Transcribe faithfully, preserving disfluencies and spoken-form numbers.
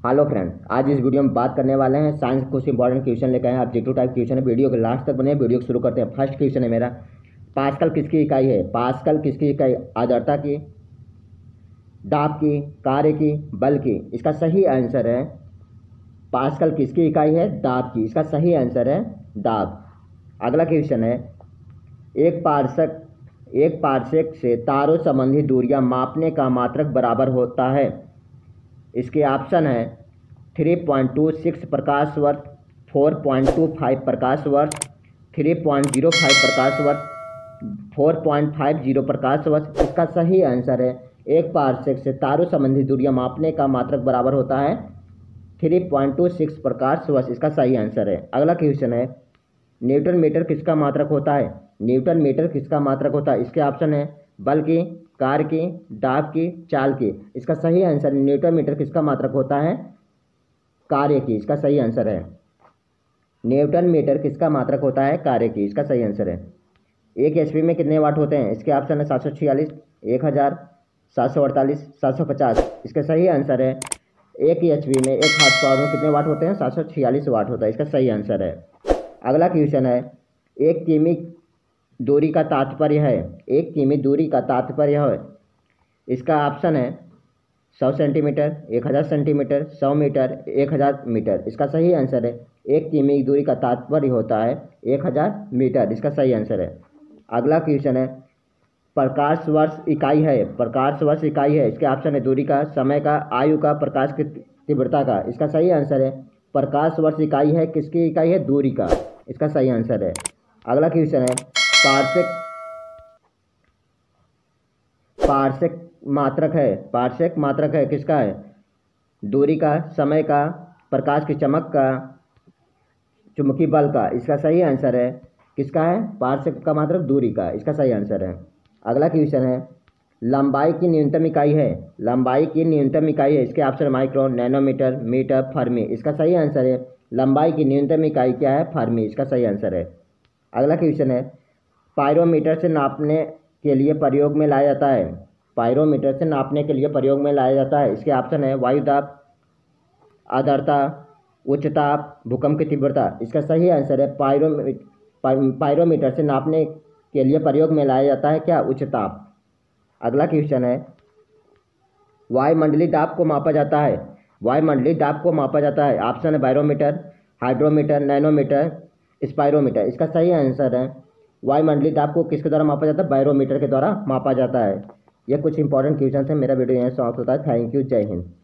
Hello friend, आज इस video में बात करने वाले हैं साइंस कुछ इंपॉर्टेंट क्वेश्चन लेकर आए हैं। ऑब्जेक्टिव टाइप क्वेश्चन है। वीडियो के लास्ट तक बने, वीडियो को शुरू करते हैं। फर्स्ट क्वेश्चन है मेरा, पास्कल किसकी इकाई है? पास्कल किसकी इकाई? आर्द्रता की, दाब की, कार्य की, बल की? इसका सही आंसर है पास्कल किसकी इकाई है? दाब की। इसका सही आंसर है दाब। अगला क्वेश्चन है, एक पारसक एक पारसेक से तारों संबंधी दूरियां मापने का मात्रक बराबर होता है। इसके ऑप्शन है थ्री पॉइंट टू सिक्स प्रकाश वर्ष, फोर पॉइंट टू फाइव प्रकाश वर्ष, थ्री पॉइंट जीरो फाइव प्रकाश वर्ष, फोर पॉइंट फाइव जीरो प्रकाश वर्ष। इसका सही आंसर है एक पारसेक से तारों संबंधी दूरियां मापने का मात्रक बराबर होता है थ्री पॉइंट टू सिक्स प्रकाश वर्ष। इसका सही आंसर है। अगला क्वेश्चन है, न्यूटन मीटर किसका मात्रक होता है? न्यूटन मीटर किसका मात्रक होता है? इसके ऑप्शन है बल की, कार्य की, दाब की, चाल की। इसका सही आंसर न्यूटन मीटर किसका मात्रक होता है? कार्य की। इसका सही आंसर है न्यूटन मीटर किसका मात्रक होता है? कार्य की। इसका सही आंसर है। एक एचपी में कितने वाट होते हैं? इसके ऑप्शन है सात सौ छियालीस, एक हज़ार, सात सौ अड़तालीस, सात सौ पचास। इसका सही आंसर है एक एचपी में, एक हाथ पावर में कितने वाट होते हैं? सात सौ छियालीस वाट होता है। इसका सही आंसर है। अगला क्वेश्चन है, एक किमी दूरी का तात्पर्य है एक किमी दूरी का तात्पर्य है। इसका ऑप्शन है सौ सेंटीमीटर, एक हज़ार सेंटीमीटर, सौ मीटर, एक हज़ार मीटर। इसका सही आंसर है एक किमी दूरी का तात्पर्य होता है एक हज़ार मीटर। इसका सही आंसर है। अगला क्वेश्चन है, प्रकाश वर्ष इकाई है प्रकाश वर्ष इकाई है। इसके ऑप्शन है दूरी का, समय का, आयु का, प्रकाश की तीव्रता का। इसका सही आंसर है प्रकाश वर्ष इकाई है किसकी इकाई है? दूरी का। इसका सही आंसर है। अगला क्वेश्चन है, पारसेक पारसेक मात्रक है पारसेक मात्रक है किसका है? दूरी का, समय का, प्रकाश की चमक का, चुंबकीय बल का। इसका सही आंसर है किसका है? पारसेक का मात्रक दूरी का। इसका सही आंसर है। अगला क्वेश्चन है, लंबाई की न्यूनतम इकाई है लंबाई की न्यूनतम इकाई है। इसके option micron, nanometre, metre, fermi. इसका सही आंसर है लंबाई की न्यूनतम इकाई क्या है? फर्मी। इसका सही आंसर है। अगला क्वेश्चन है, पायरोमीटर से नापने के लिए प्रयोग में लाया जाता है पायरोमीटर से नापने के लिए प्रयोग में लाया जाता है। इसके ऑप्शन है वायुदाब, आर्द्रता, उच्च ताप, भूकंप की तीव्रता। इसका सही आंसर है पायरो पायरोमीटर से नापने के लिए प्रयोग में लाया जाता है क्या? उच्च ताप। अगला क्वेश्चन है, वायुमंडलीय दाब को मापा जाता है वायुमंडलीय दाब को मापा जाता है। ऑप्शन है बैरोमीटर, हाइड्रोमीटर, नैनोमीटर, स्पाइरोमीटर। इसका सही आंसर है वायुमंडलीय दाब को किसके द्वारा मापा जाता है? बैरोमीटर के द्वारा मापा जाता है। यह कुछ इंपॉर्टेंट क्वेश्चन है। मेरा वीडियो यहाँ समाप्त होता है। Thank you. जय हिंद।